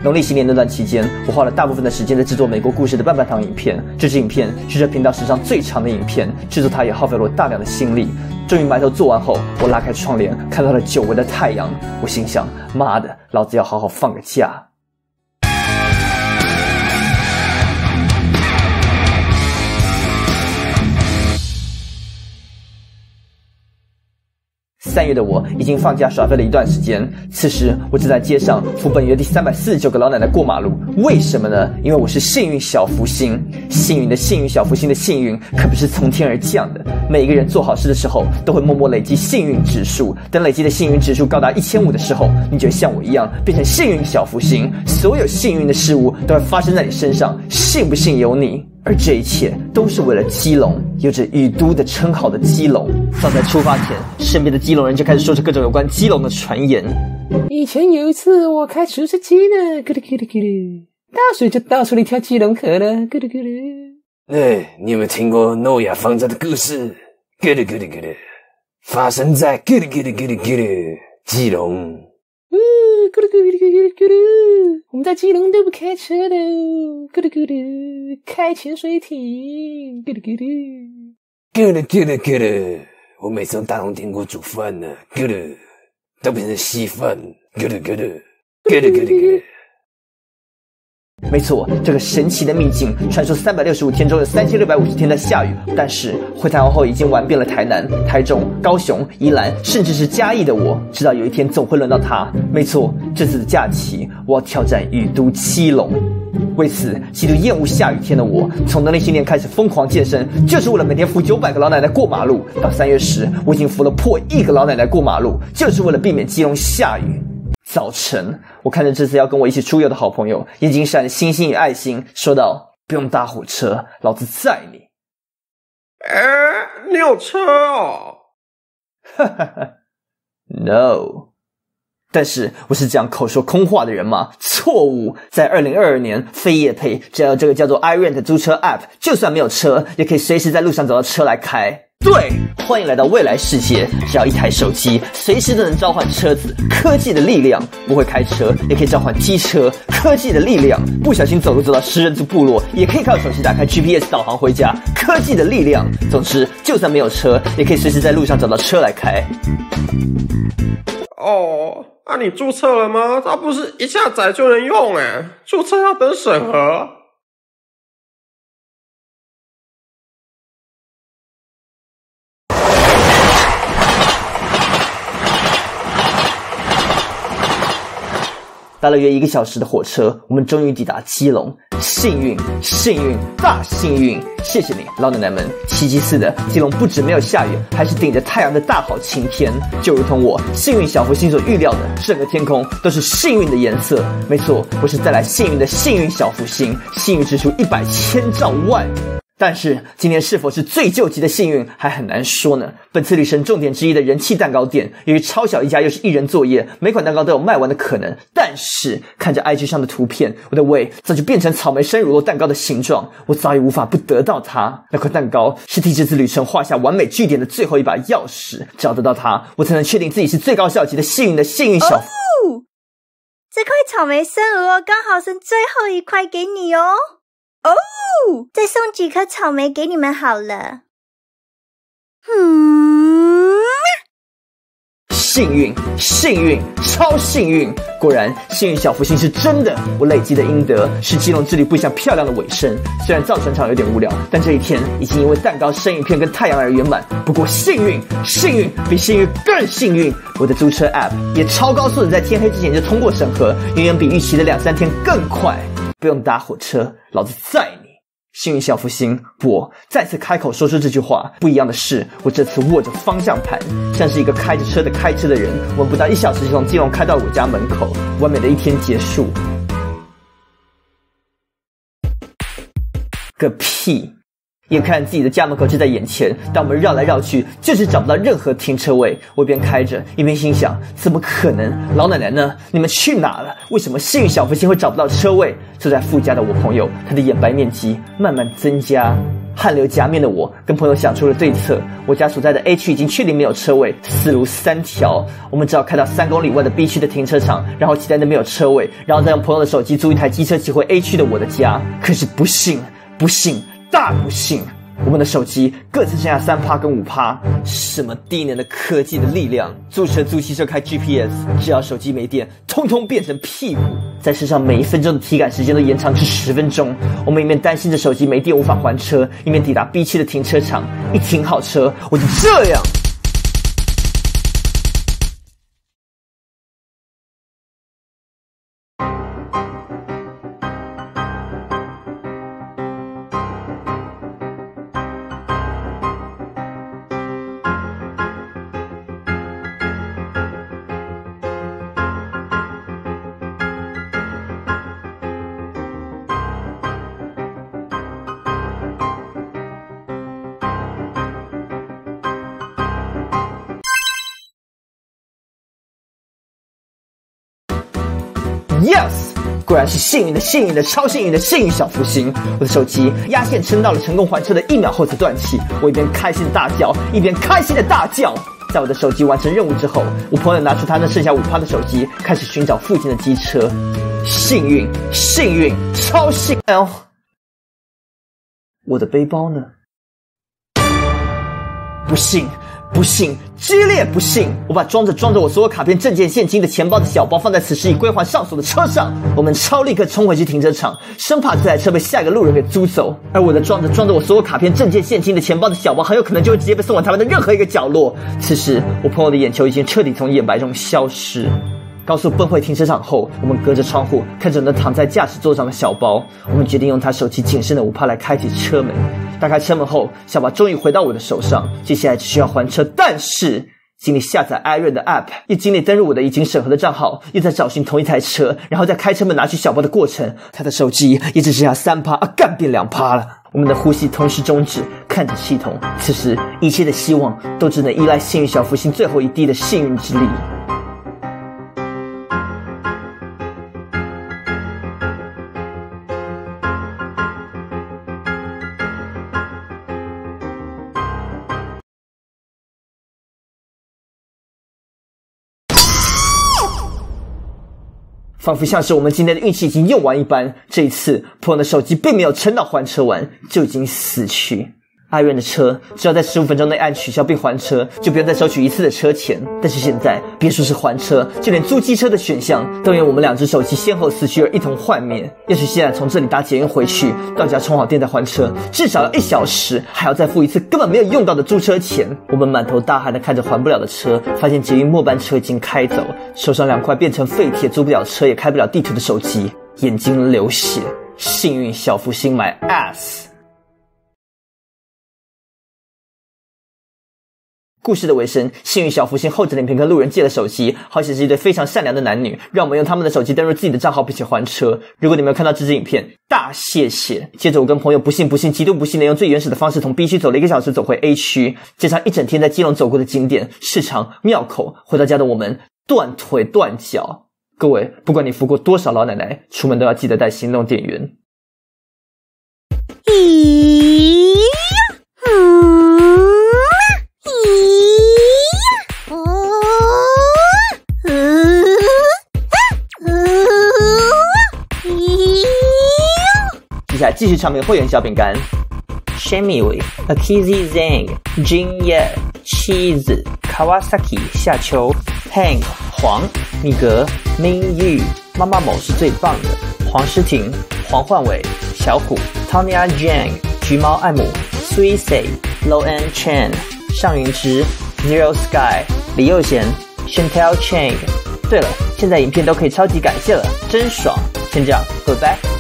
农历新年那段期间，我花了大部分的时间在制作美国故事的半半堂影片。这支影片是这频道史上最长的影片，制作它也耗费了我大量的心力。终于埋头做完后，我拉开窗帘，看到了久违的太阳。我心想：妈的，老子要好好放个假。3月的我已经放假耍废了一段时间，此时我正在街上扶本约第349个老奶奶过马路。为什么呢？因为我是幸运小福星。幸运的幸运小福星的幸运可不是从天而降的，每一个人做好事的时候都会默默累积幸运指数，等累积的幸运指数高达1500的时候，你就会像我一样变成幸运小福星，所有幸运的事物都会发生在你身上，信不信由你。而这一切都是为了基隆，有着雨都的称号的基隆。早在出发前，身边的基隆人就开始说着各种有关基隆的传言。 以前有一次我开除湿机呢，咕噜咕噜咕噜，大水就倒出了一条基隆河了，咕噜咕噜。 你有没有听过诺亚方舟的故事？咕噜咕噜咕噜，发生在咕噜咕噜咕噜咕噜基隆。 咕噜咕噜咕噜咕噜，我们在基隆都不开车的，咕噜咕噜，开潜水艇，咕噜咕噜， 咕噜咕噜咕噜，我每次用大龙电锅煮饭呢，咕噜，都变成稀饭，咕噜咕噜，咕噜咕噜咕噜。 没错，这个神奇的秘境，传说365天中有3650天在下雨。但是回台湾后，已经玩遍了台南、台中、高雄、宜兰，甚至是嘉义的我，知道有一天总会轮到它。没错，这次的假期，我要挑战雨都基隆。为此，极度厌恶下雨天的我，从农历新年开始疯狂健身，就是为了每天扶900个老奶奶过马路。到3月10，我已经扶了破1个老奶奶过马路，就是为了避免基隆下雨。早晨，我看着这次要跟我一起出游的好朋友，眼睛闪着星星与爱心，说道：“不用搭火车，老子载你。” 你有车哦？ 哈哈哈 ，No。但是我是这样口说空话的人吗？错误！在2022年，非业配，只要有这个叫做 iRent 租车 App， 就算没有车，也可以随时在路上找到车来开。对，欢迎来到未来世界，只要一台手机，随时都能召唤车子。科技的力量，不会开车也可以召唤机车。科技的力量，不小心走路走到食人族部落，也可以靠手机打开 GPS 导航回家。科技的力量，总之，就算没有车，也可以随时在路上找到车来开。 哦，那你注册了吗？它不是一下载就能用诶，注册要等审核。 搭了约1个小时的火车，我们终于抵达基隆。幸运，幸运，大幸运！谢谢你，老奶奶们。奇迹似的，基隆不止没有下雨，还是顶着太阳的大好晴天。就如同我幸运小福星所预料的，整个天空都是幸运的颜色。没错，我是再来幸运的幸运小福星，幸运指数100千兆万。但是今天是否是最救急的幸运还很难说呢。本次旅程重点之一的人气蛋糕店，由于超小一家又是1人作业，每款蛋糕都有卖完的可能。但是看着 IG 上的图片，我的胃早就变成草莓生乳酪蛋糕的形状，我早已无法不得到它。那块蛋糕是替这次旅程画下完美句点的最后一把钥匙，只要得到它，我才能确定自己是最高效级的幸运小这块草莓生乳酪刚好剩最后一块给你哦。再送几颗草莓给你们好了。 幸运，幸运，超幸运！果然，幸运小福星是真的。我累积的阴德是基隆之旅不一项漂亮的尾声。虽然造船厂有点无聊，但这一天已经因为蛋糕、生鱼片跟太阳而圆满。不过幸运，幸运比幸运更幸运！我的租车 App 也超高速的在天黑之前就通过审核，远远比预期的2-3天更快。不用搭火车，老子载你！幸运小福星，我再次开口说出这句话。不一样的是，我这次握着方向盘，像是一个开车的人。我们不到1小时就从基隆开到我家门口，完美的一天结束。个屁！眼看自己的家门口就在眼前，但我们绕来绕去，就是找不到任何停车位。我一边开着，一边心想：怎么可能？老奶奶呢？你们去哪了？为什么幸运小福星会找不到车位？坐在副驾的我朋友，他的眼白面积慢慢增加。 汗流浃面的我跟朋友想出了对策，我家所在的 A 区已经确定没有车位，死路3条，我们只好开到3公里外的 B 区的停车场，然后期待那没有车位，然后再用朋友的手机租一台机车骑回 A 区的我的家。可是不幸，大不幸，我们的手机各自剩下3%跟5%。什么低能的科技的力量？租车租汽车开 GPS， 只要手机没电，通通变成屁股。在车上每1分钟的体感时间都延长至10分钟。我们一面担心着手机没电无法还车，一面抵达 B 区的停车场。一停好车，我就这样。Yes， 果然是幸运的、超幸运的幸运小福星。我的手机压线撑到了成功还车的1秒后才断气，我一边开心的大叫，一边开心的大叫。在我的手机完成任务之后，我朋友拿出他那剩下5%的手机，开始寻找附近的机车。幸运，超幸运！我的背包呢？不幸，激烈不幸！我把装着我所有卡片、证件、现金的钱包的小包放在此时已归还上锁的车上。我们超立刻冲回去停车场，生怕这台车被下一个路人给租走。而我的装着我所有卡片、证件、现金的钱包的小包，很有可能就会直接被送往台湾的任何一个角落。此时，我朋友的眼球已经彻底从眼白中消失。高速奔回停车场后，我们隔着窗户看着那躺在驾驶座上的小包，我们决定用他手机仅剩的5%来开启车门。打开车门后，小包终于回到我的手上，接下来只需要还车。但是经历下载 iRent 的 App， 又经历登入我的已经审核的账号，又在找寻同一台车，然后再开车门拿取小包的过程，他的手机也只剩下3%，干变2%了。我们的呼吸同时终止，看着系统。此时一切的希望都只能依赖幸运小福星最后一滴的幸运之力。仿佛像是我们今天的运气已经用完一般，这一次朋友的手机并没有撑到还车完，就已经死去。iRent 的车只要在15分钟内按取消并还车，就不用再收取1次的车钱。但是现在别说是还车，就连租机车的选项都因我们2只手机先后死去而一同幻灭。要是现在从这里搭捷运回去，到家充好电再还车，至少要1小时，还要再付1次根本没有用到的租车钱。我们满头大汗的看着还不了的车，发现捷运末班车已经开走，手上2块变成废铁租不了车也开不了地图的手机，眼睛流血。幸运小福星 my ass。故事的尾声，幸运小福星厚着脸皮跟路人借了手机，好显是一对非常善良的男女，让我们用他们的手机登入自己的账号并且还车。如果你没有看到这支影片，大谢谢。接着我跟朋友不幸极度不幸的用最原始的方式从 B 区走了1个小时走回 A 区，加上一整天在基隆走过的景点、市场、庙口，回到家的我们断腿断脚。各位，不管你扶过多少老奶奶，出门都要记得带行动电源。接下来继续唱名会员小饼干 Shamiwi Akizi Zhang Jinye Cheese Kawasaki 夏秋 Hang 黄米格 Min Yu 妈妈某是最棒的黄诗婷黄焕伟小虎 Tanya Jiang 橘猫爱姆 Sui Say Low An Chen 尚云之 Zero Sky 李佑贤 Chantel Chang。对了，现在影片都可以超级感谢了，真爽。先这样 ，Goodbye。